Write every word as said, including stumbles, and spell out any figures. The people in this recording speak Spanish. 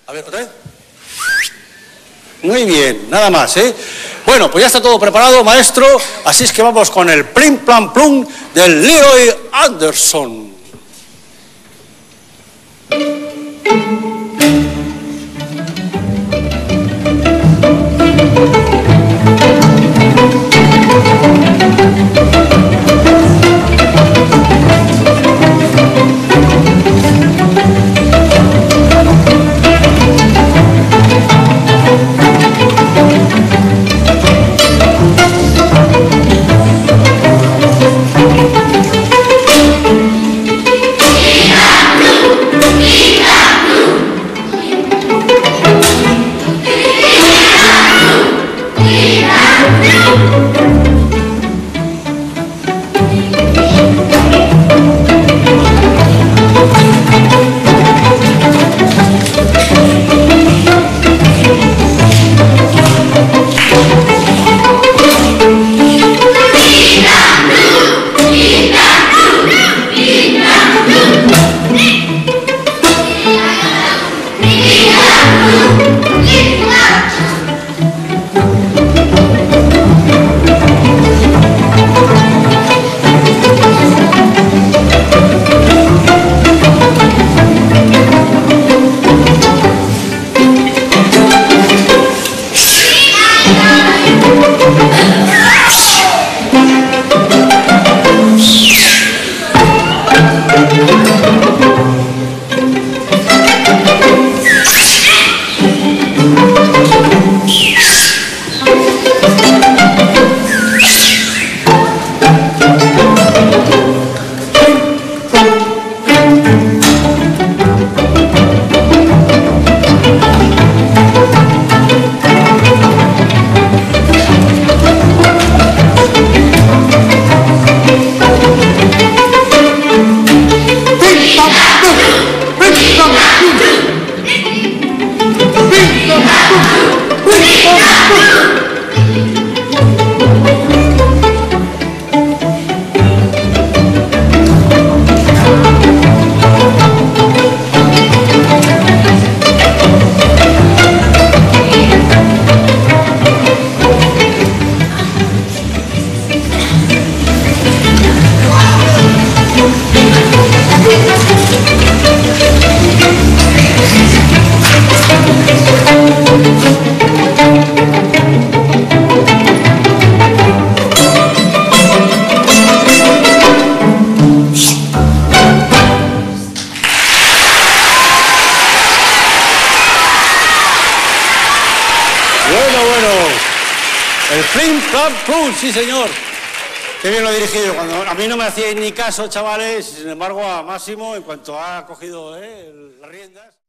A ver, otra vez. Muy bien, nada más, ¿eh? Bueno, pues ya está todo preparado, maestro, así es que vamos con el Plink, Plunk, Plunk del Leroy Anderson. El Plink, Plunk, Plunk, sí señor. Qué bien lo he dirigido. Cuando a mí no me hacíais ni caso, chavales, sin embargo a Máximo, en cuanto ha cogido eh, las riendas...